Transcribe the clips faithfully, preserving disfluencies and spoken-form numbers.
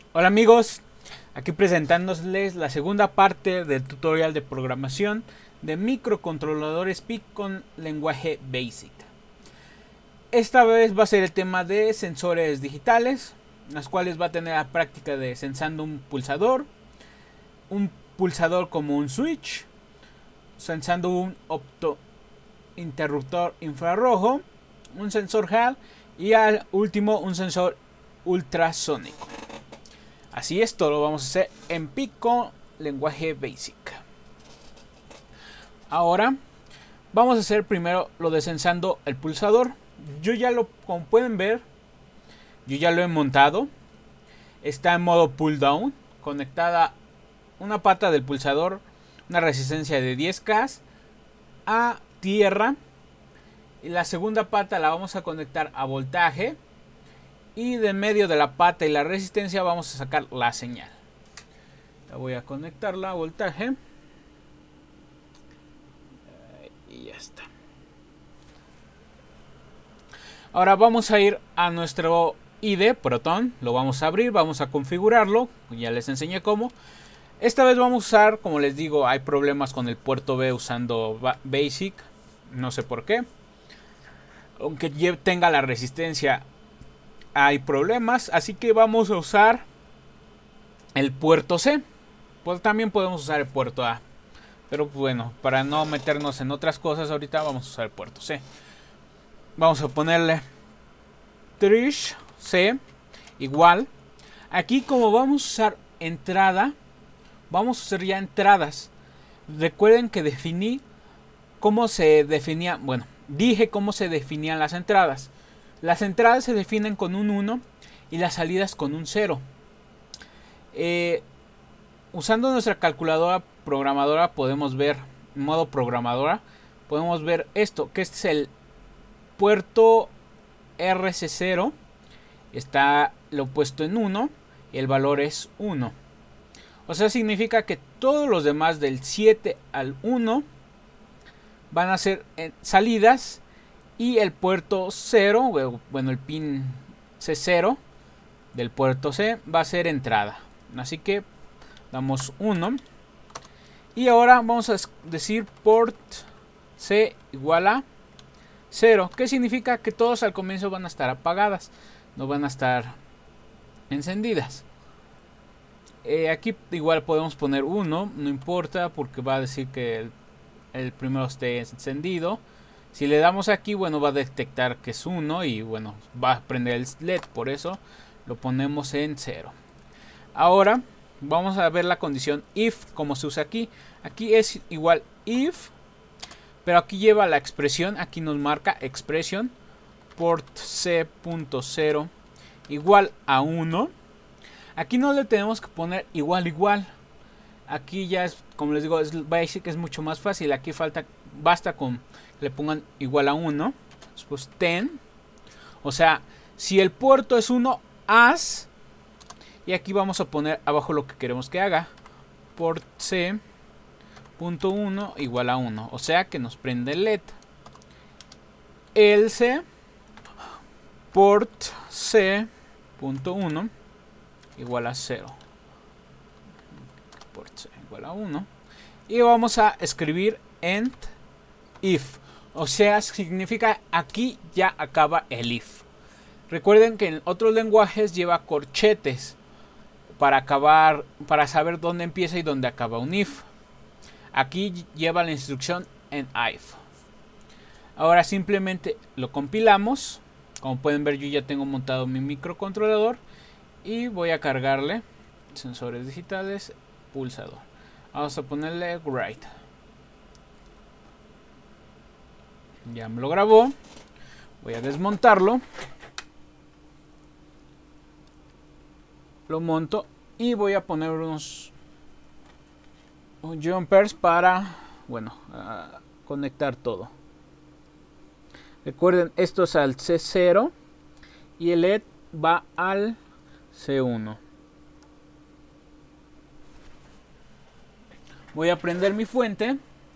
Hola amigos, aquí presentándoles la segunda parte del tutorial de programación de microcontroladores P I C con lenguaje BASIC. Esta vez va a ser el tema de sensores digitales, las cuales va a tener la práctica de sensando un pulsador, un pulsador como un switch, sensando un opto interruptor infrarrojo, un sensor Hall y al último un sensor ultrasónico. Así es, todo lo vamos a hacer en P I C con lenguaje BASIC. Ahora vamos a hacer primero lo de sensando el pulsador. Yo ya lo, como pueden ver, yo ya lo he montado. Está en modo pull down, conectada una pata del pulsador, una resistencia de diez K a tierra. Y la segunda pata la vamos a conectar a voltaje. Y de medio de la pata y la resistencia vamos a sacar la señal. La voy a conectarla a voltaje. Y ya está. Ahora vamos a ir a nuestro I D E Proton. Lo vamos a abrir, vamos a configurarlo. Ya les enseñé cómo. Esta vez vamos a usar, como les digo, hay problemas con el puerto B usando BASIC. No sé por qué. Aunque tenga la resistencia, hay problemas, así que vamos a usar el puerto C. Pues también podemos usar el puerto A, pero bueno, para no meternos en otras cosas ahorita vamos a usar el puerto C. Vamos a ponerle trish C igual. Aquí, como vamos a usar entrada, vamos a usar ya entradas. Recuerden que definí cómo se definía, bueno, dije cómo se definían las entradas. Las entradas se definen con un uno y las salidas con un cero. Eh, usando nuestra calculadora programadora podemos ver, en modo programadora, podemos ver esto, que este es el puerto R C cero. Está lo puesto en uno y el valor es uno. O sea, significa que todos los demás del siete al uno van a ser salidas. Y el puerto cero, bueno, el pin C cero del puerto C va a ser entrada. Así que damos uno. Y ahora vamos a decir port C igual a cero. Que significa que todos al comienzo van a estar apagadas. No van a estar encendidas. Eh, aquí igual podemos poner uno. No importa porque va a decir que el, el primero esté encendido. Si le damos aquí, bueno, va a detectar que es uno y bueno, va a prender el L E D, por eso lo ponemos en cero. Ahora vamos a ver la condición if, como se usa aquí. Aquí es igual if, pero aquí lleva la expresión, aquí nos marca expresión port C.0 igual a uno. Aquí no le tenemos que poner igual igual. Aquí ya es, como les digo, es basic, es mucho más fácil. Aquí falta, basta con le pongan igual a uno, después diez, o sea, si el puerto es uno, haz, y aquí vamos a poner abajo lo que queremos que haga, port C.1 igual a uno, o sea que nos prende el L E D, else port C.1 igual a cero, port C igual a uno, y vamos a escribir end if. O sea, significa aquí ya acaba el if. Recuerden que en otros lenguajes lleva corchetes para acabar, para saber dónde empieza y dónde acaba un if. Aquí lleva la instrucción en if. Ahora simplemente lo compilamos. Como pueden ver, yo ya tengo montado mi microcontrolador y voy a cargarle sensores digitales, pulsador. Vamos a ponerle write. Ya me lo grabó. Voy a desmontarlo. Lo monto y voy a poner unos jumpers para, bueno, uh, conectar todo. Recuerden, esto es al C cero y el L E D va al C uno. Voy a prender mi fuente.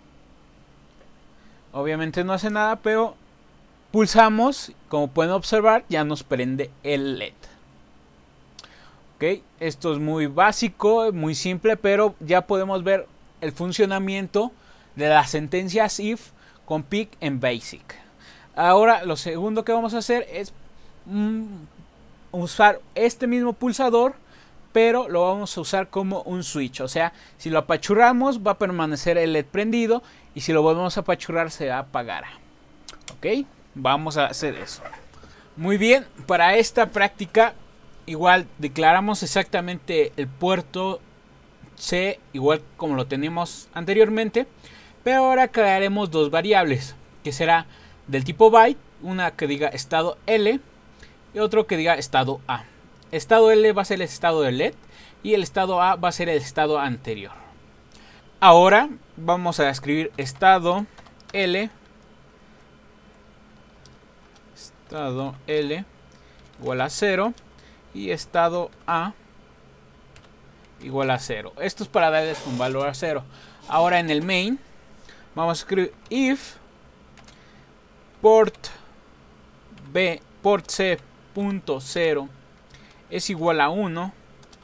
Obviamente no hace nada, pero pulsamos, como pueden observar, ya nos prende el L E D. Ok, esto es muy básico, muy simple, pero ya podemos ver el funcionamiento de las sentencias if con pick en basic. Ahora lo segundo que vamos a hacer es mm, usar este mismo pulsador, pero lo vamos a usar como un switch. O sea, si lo apachurramos va a permanecer el L E D prendido, y si lo volvemos a apachurrar se apagará. Ok, vamos a hacer eso. Muy bien, para esta práctica igual declaramos exactamente el puerto C igual como lo teníamos anteriormente, pero ahora crearemos dos variables que será del tipo byte, una que diga estado L y otro que diga estado A. Estado L va a ser el estado del L E D y el estado A va a ser el estado anterior. Ahora vamos a escribir estado L, estado L igual a cero y estado A igual a cero. Esto es para darles un valor a cero. Ahora en el main vamos a escribir if port b port c punto cero es igual a uno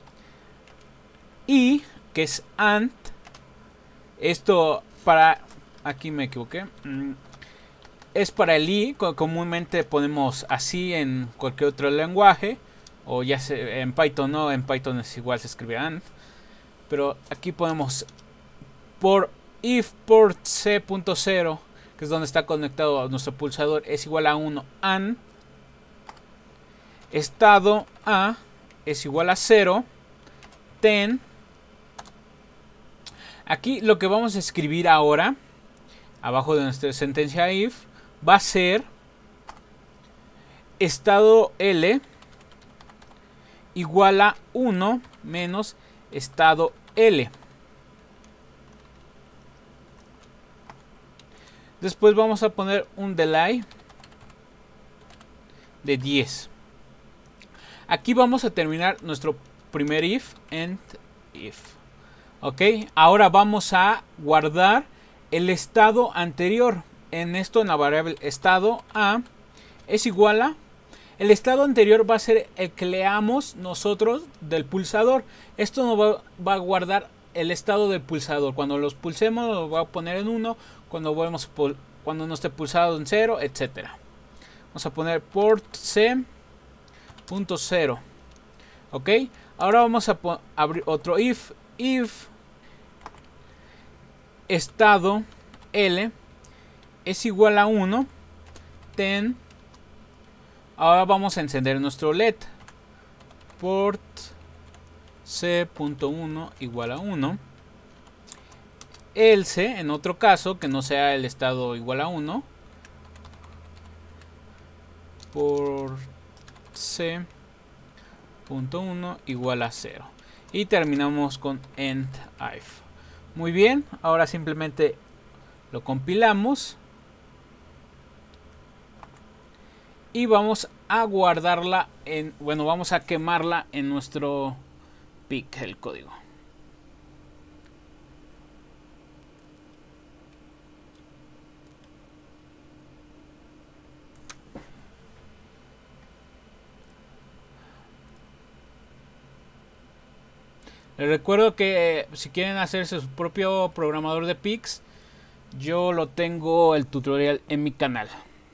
y que es and. Esto para aquí me equivoqué. Es para el i, comúnmente ponemos así en cualquier otro lenguaje, o ya sea en Python no, en Python es igual, se escribe and, pero aquí ponemos por if port c punto cero, que es donde está conectado a nuestro pulsador, es igual a uno, and estado A es igual a cero, then. Aquí lo que vamos a escribir ahora, abajo de nuestra sentencia if, va a ser estado L igual a uno menos estado L. Después vamos a poner un delay de diez. Aquí vamos a terminar nuestro primer if, end if. Ok, ahora vamos a guardar el estado anterior. En esto, en la variable estado A es igual a, el estado anterior va a ser el que leamos nosotros del pulsador. Esto nos va, va a guardar el estado del pulsador. Cuando los pulsemos lo va a poner en uno, cuando, volvemos, cuando no esté pulsado en cero, etcétera. Vamos a poner port c punto cero. Ok, ahora vamos a abrir otro if. If estado L es igual a uno, then. Ahora vamos a encender nuestro L E D. Port c punto uno igual a uno. Else, en otro caso que no sea el estado igual a uno, port c punto uno igual a cero. Y terminamos con end if. Muy bien, ahora simplemente lo compilamos y vamos a guardarla en, bueno, vamos a quemarla en nuestro pick, el código. Les recuerdo que eh, si quieren hacerse su propio programador de picks, yo lo tengo el tutorial en mi canal.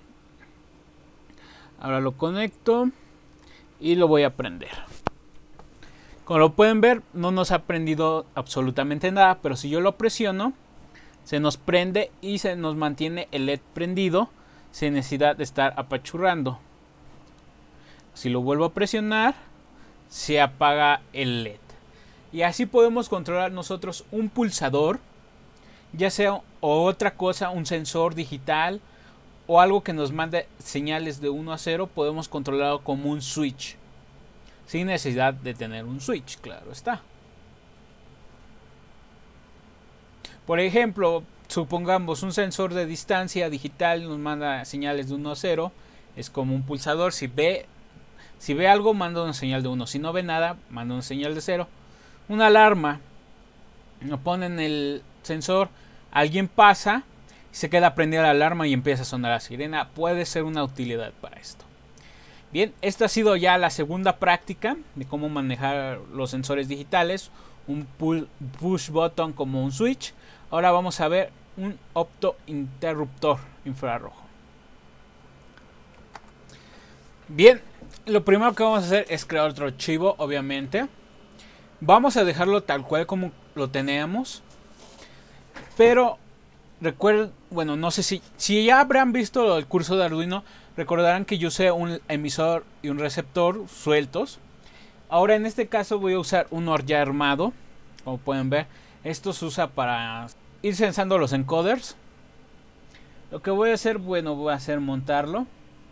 Ahora lo conecto y lo voy a prender. Como lo pueden ver, no nos ha prendido absolutamente nada, pero si yo lo presiono, se nos prende y se nos mantiene el L E D prendido sin necesidad de estar apachurrando. Si lo vuelvo a presionar, se apaga el L E D. Y así podemos controlar nosotros un pulsador, ya sea o otra cosa, un sensor digital o algo que nos mande señales de uno a cero, podemos controlarlo como un switch, sin necesidad de tener un switch, claro está. Por ejemplo, supongamos un sensor de distancia digital nos manda señales de uno a cero, es como un pulsador. Si ve, si ve algo, manda una señal de uno, si no ve nada, manda una señal de cero. Una alarma, lo pone en el sensor, alguien pasa, se queda prendida la alarma y empieza a sonar la sirena. Puede ser una utilidad para esto. Bien, esta ha sido ya la segunda práctica de cómo manejar los sensores digitales. Un pull, push button como un switch. Ahora vamos a ver un optointerruptor infrarrojo. Bien, lo primero que vamos a hacer es crear otro archivo, obviamente. Vamos a dejarlo tal cual como lo teníamos. Pero recuerden, bueno, no sé si, si ya habrán visto el curso de Arduino, recordarán que yo usé un emisor y un receptor sueltos. Ahora en este caso voy a usar uno ya armado, como pueden ver. Esto se usa para ir sensando los encoders. Lo que voy a hacer, bueno, voy a hacer montarlo.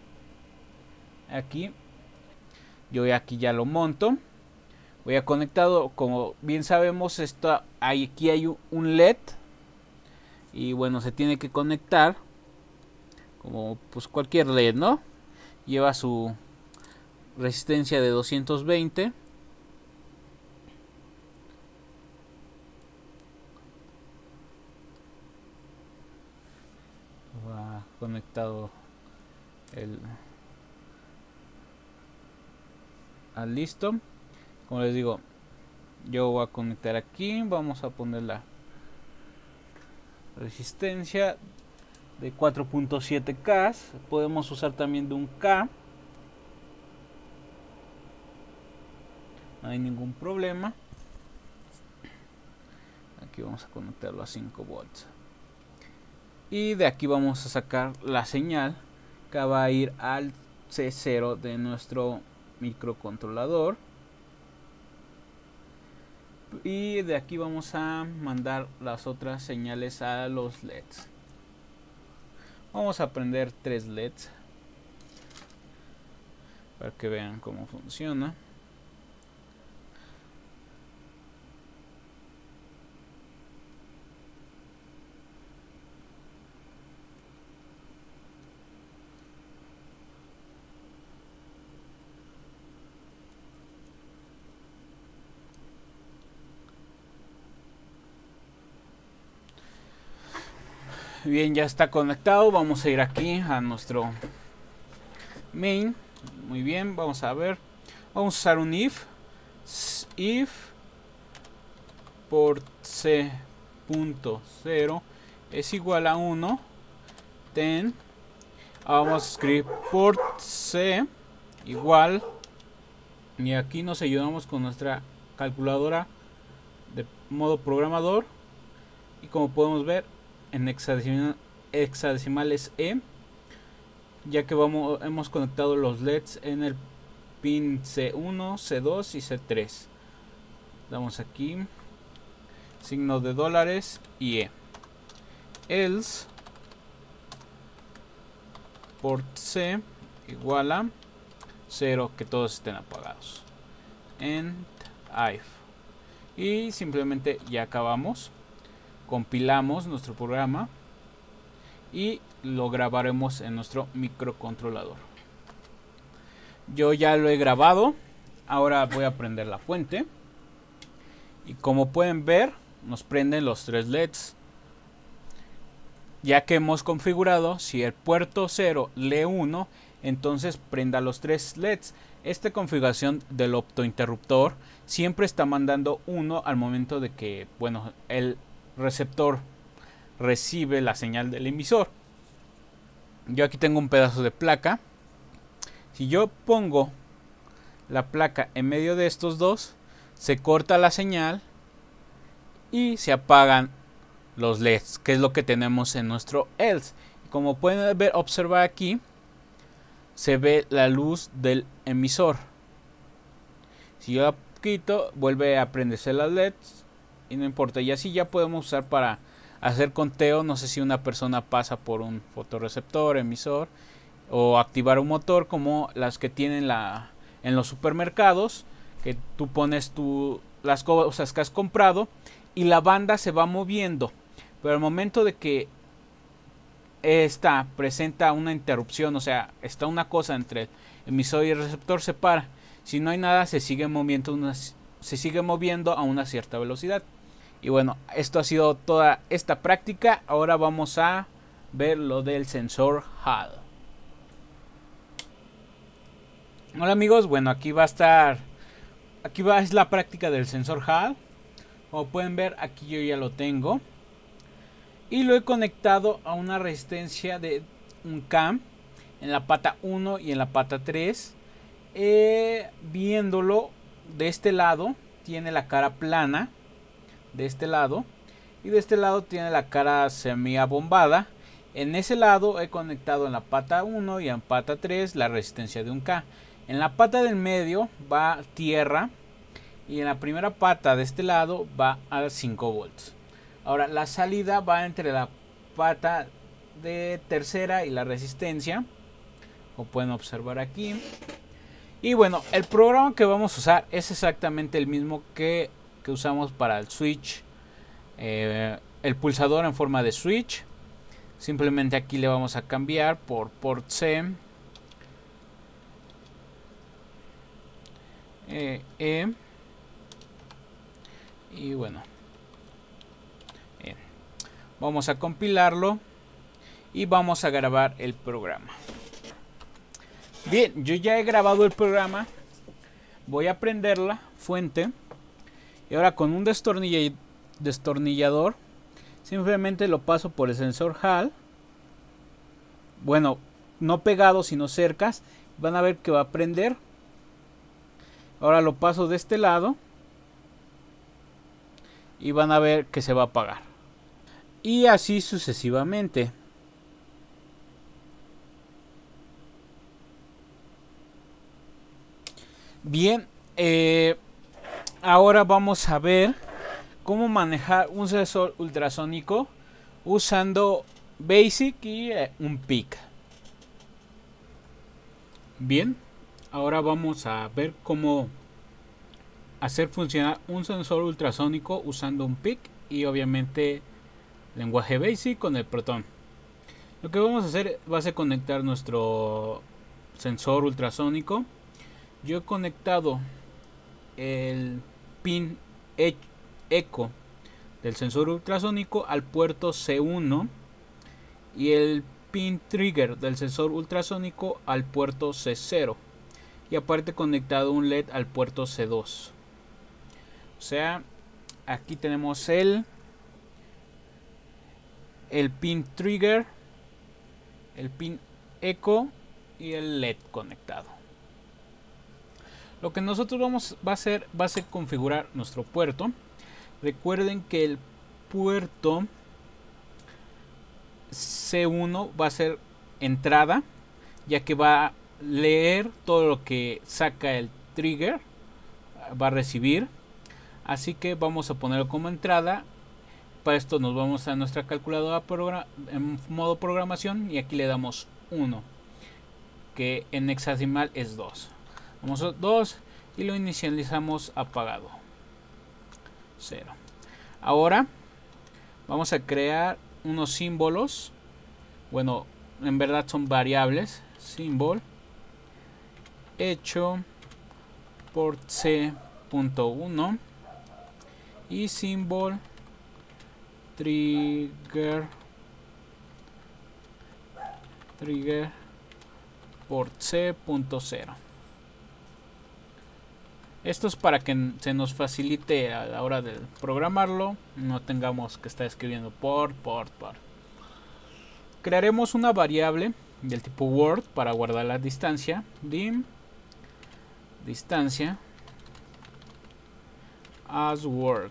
Aquí. Yo aquí ya lo monto. Voy a conectado, como bien sabemos, esto, hay, aquí hay un L E D. Y bueno, se tiene que conectar. Como pues cualquier L E D, ¿no? Lleva su resistencia de doscientos veinte. Va conectado el al listo. Como les digo, yo voy a conectar aquí. Vamos a poner la resistencia de cuatro punto siete K. Podemos usar también de un K. No hay ningún problema. Aquí vamos a conectarlo a cinco volts. Y de aquí vamos a sacar la señal que va a ir al C cero de nuestro microcontrolador. Y de aquí vamos a mandar las otras señales a los L E Ds. Vamos a prender tres L E Ds para que vean cómo funciona. Bien, ya está conectado. Vamos a ir aquí a nuestro main. Muy bien, vamos a ver. Vamos a usar un if. If port C punto cero es igual a uno. Then vamos a escribir port C igual. Y aquí nos ayudamos con nuestra calculadora de modo programador. Y como podemos ver, en hexadecimal, hexadecimales E, ya que vamos, hemos conectado los L E Ds en el pin C uno, C dos y C tres. Damos aquí signo de dólares y E. Else port C igual a cero, que todos estén apagados. And if. Y simplemente ya acabamos. Compilamos nuestro programa y lo grabaremos en nuestro microcontrolador. Yo ya lo he grabado. Ahora voy a prender la fuente. Y como pueden ver, nos prenden los tres L E Ds. Ya que hemos configurado, si el puerto cero lee uno, entonces prenda los tres L E Ds. Esta configuración del optointerruptor siempre está mandando uno al momento de que, bueno, el receptor recibe la señal del emisor. Yo aquí tengo un pedazo de placa. Si yo pongo la placa en medio de estos dos, se corta la señal y se apagan los L E Ds, que es lo que tenemos en nuestro else. Como pueden ver, observar aquí, se ve la luz del emisor. Si yo la quito, vuelve a prenderse las L E Ds y no importa. Y así ya podemos usar para hacer conteo. No sé si una persona pasa por un fotorreceptor, emisor, o activar un motor como las que tienen la, en los supermercados, que tú pones tu, las cosas que has comprado y la banda se va moviendo. Pero al momento de que esta presenta una interrupción, o sea, está una cosa entre el emisor y el receptor, se para. Si no hay nada, se sigue moviendo, una, se sigue moviendo a una cierta velocidad. Y bueno, esto ha sido toda esta práctica. Ahora vamos a ver lo del sensor Hall. Hola amigos, bueno, aquí va a estar, aquí va es la práctica del sensor Hall. Como pueden ver, aquí yo ya lo tengo y lo he conectado a una resistencia de un cam en la pata uno y en la pata tres. Eh, viéndolo de este lado tiene la cara plana, de este lado, y de este lado tiene la cara semi abombada. En ese lado he conectado en la pata uno y en pata tres la resistencia de un K. En la pata del medio va tierra y en la primera pata de este lado va a cinco volts. Ahora la salida va entre la pata de tercera y la resistencia, como pueden observar aquí. Y bueno, el programa que vamos a usar es exactamente el mismo que, que usamos para el switch, eh, el pulsador en forma de switch. Simplemente aquí le vamos a cambiar por port C, E, E y bueno, bien. Vamos a compilarlo y vamos a grabar el programa. Bien, yo ya he grabado el programa. Voy a prender la fuente y ahora con un destornillador simplemente lo paso por el sensor Hall. Bueno, no pegado sino cercas. Van a ver que va a prender. Ahora lo paso de este lado y van a ver que se va a apagar. Y así sucesivamente. Bien, eh, ahora vamos a ver cómo manejar un sensor ultrasónico usando Basic y eh, un P I C. Bien, ahora vamos a ver cómo hacer funcionar un sensor ultrasónico usando un P I C y obviamente lenguaje Basic con el Proton. Lo que vamos a hacer va a ser conectar nuestro sensor ultrasónico. Yo he conectado el pin eco del sensor ultrasónico al puerto C uno y el pin trigger del sensor ultrasónico al puerto C cero, y aparte conectado un L E D al puerto C dos. O sea, aquí tenemos el el pin trigger, el pin eco y el L E D conectado. Lo que nosotros vamos va a hacer va a ser configurar nuestro puerto. Recuerden que el puerto C uno va a ser entrada, ya que va a leer todo lo que saca el trigger, va a recibir. Así que vamos a ponerlo como entrada. Para esto nos vamos a nuestra calculadora en modo programación y aquí le damos uno, que en hexadecimal es dos. Vamos a dos y lo inicializamos apagado, cero. Ahora vamos a crear unos símbolos. Bueno, en verdad son variables. Symbol hecho port C punto uno y symbol trigger trigger port C punto cero. Esto es para que se nos facilite a la hora de programarlo, no tengamos que estar escribiendo port, port, port. Crearemos una variable del tipo word para guardar la distancia. Dim distancia as word.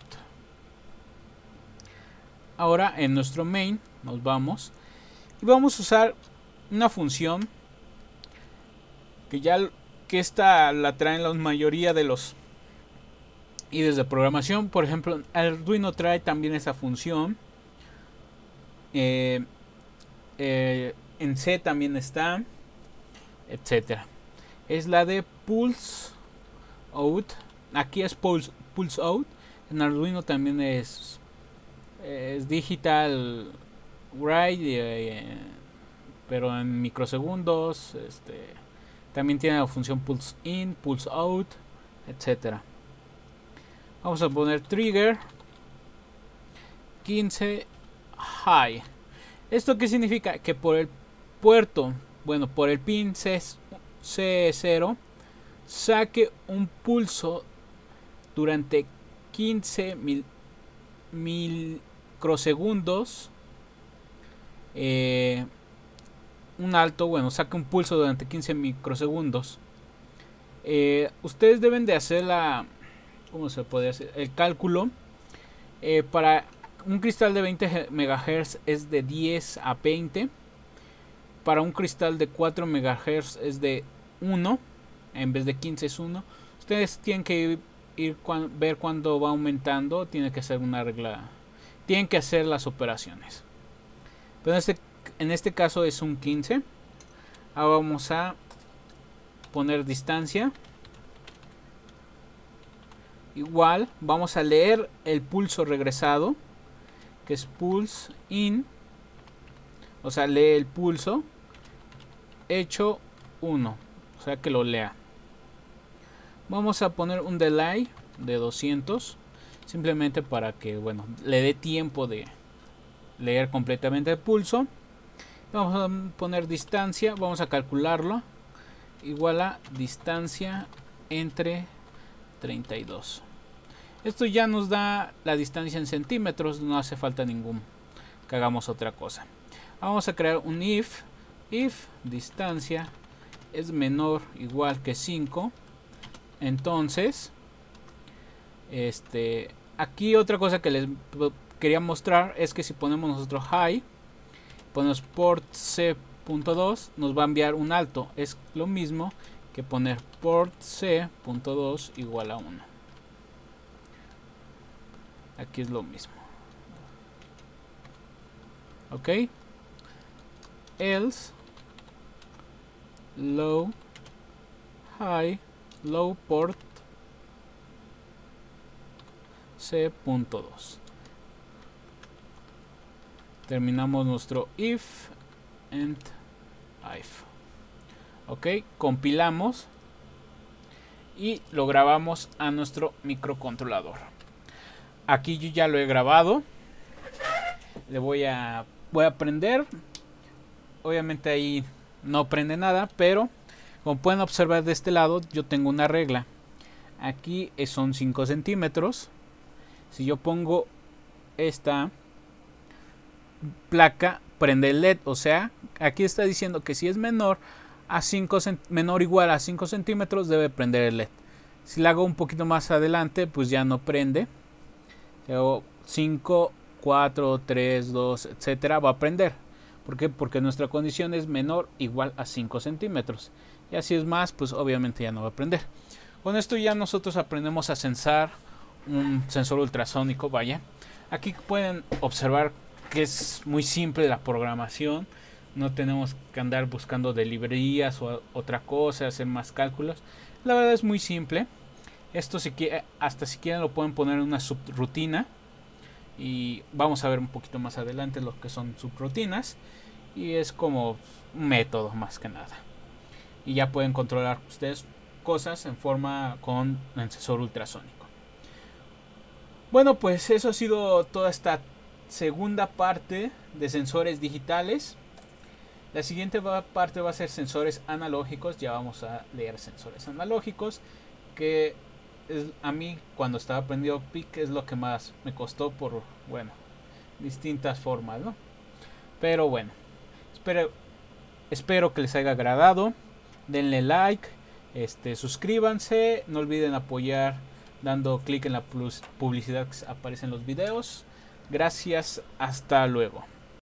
Ahora en nuestro main nos vamos y vamos a usar una función que ya que esta la traen la mayoría de los I D Es de programación. Por ejemplo, Arduino trae también esa función. Eh, eh, en C también está, etcétera. Es la de pulse out. Aquí es pulse, pulse out. En Arduino también es, es digital write, eh, pero en microsegundos. Este, también tiene la función pulse in, pulse out, etcétera. Vamos a poner trigger quince high. ¿Esto qué significa? Que por el puerto, bueno, por el pin C cero saque un pulso durante quince mil, microsegundos. Eh, un alto, bueno, saque un pulso durante quince microsegundos. Eh, ustedes deben de hacer la, ¿cómo se puede hacer? El cálculo. Eh, para un cristal de veinte megahertz es de diez a veinte. Para un cristal de cuatro megahertz es de uno. En vez de quince es uno. Ustedes tienen que ir, ir cuan, ver cuándo va aumentando. Tienen que hacer una regla. Tienen que hacer las operaciones. Pero en este, en este caso es un quince. Ahora vamos a poner distancia. Igual vamos a leer el pulso regresado, que es pulse in. O sea, lee el pulso hecho uno. O sea, que lo lea. Vamos a poner un delay de doscientos. Simplemente para que, bueno, le dé tiempo de leer completamente el pulso. Vamos a poner distancia. Vamos a calcularlo. Igual a distancia entre treinta y dos. Esto ya nos da la distancia en centímetros. No hace falta ningún que hagamos otra cosa. Vamos a crear un if. If distancia es menor o igual que cinco. Entonces, este, aquí otra cosa que les quería mostrar es que si ponemos nosotros high, ponemos port c punto dos, nos va a enviar un alto. Es lo mismo que poner port c punto dos igual a uno. Aquí es lo mismo. Ok. Else low high low port c punto dos. Terminamos nuestro if and if. Ok, compilamos y lo grabamos a nuestro microcontrolador. Aquí yo ya lo he grabado. Le voy a voy a prender. Obviamente ahí no prende nada, pero como pueden observar de este lado, yo tengo una regla. Aquí son cinco centímetros. Si yo pongo esta placa, prende el L E D. O sea, aquí está diciendo que si es menor a cinco, menor o igual a cinco centímetros, debe prender el L E D. Si la hago un poquito más adelante, pues ya no prende. Hago cinco, cuatro, tres, dos, etcétera, va a prender. ¿Por qué? Porque nuestra condición es menor o igual a cinco centímetros. Y así es más, pues obviamente ya no va a prender. Con esto ya nosotros aprendemos a sensar un sensor ultrasónico, vaya. Aquí pueden observar que es muy simple la programación. No tenemos que andar buscando de librerías o otra cosa, hacer más cálculos. La verdad es muy simple. Esto si quiere, hasta si quieren lo pueden poner en una subrutina. Y vamos a ver un poquito más adelante lo que son subrutinas. Y es como un método más que nada. Y ya pueden controlar ustedes cosas en forma con el sensor ultrasónico. Bueno, pues eso ha sido toda esta segunda parte de sensores digitales. La siguiente va, parte va a ser sensores analógicos. Ya vamos a leer sensores analógicos, que es, a mí cuando estaba aprendiendo P I C es lo que más me costó por, bueno, distintas formas, ¿no? Pero bueno, espero, espero que les haya agradado. Denle like, este, suscríbanse, no olviden apoyar dando clic en la publicidad que aparece en los videos. Gracias, hasta luego.